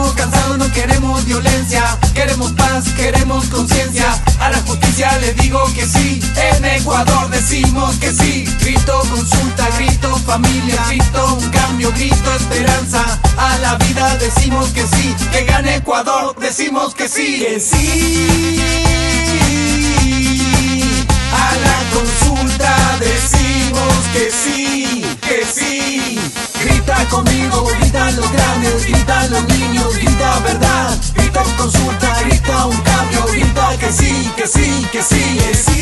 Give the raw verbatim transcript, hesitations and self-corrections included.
Estamos cansados, no queremos violencia, queremos paz, queremos conciencia. A la justicia le digo que sí, en Ecuador decimos que sí. Grito consulta, grito familia, grito un cambio, grito esperanza. A la vida decimos que sí, que gane Ecuador, decimos que sí. Que sí. A la consulta decimos que sí, que sí. Grita conmigo, gritan los grandes, gritan los niños, grita verdad. Grita consulta, grita un cambio, grita que sí, que sí, que sí, que sí.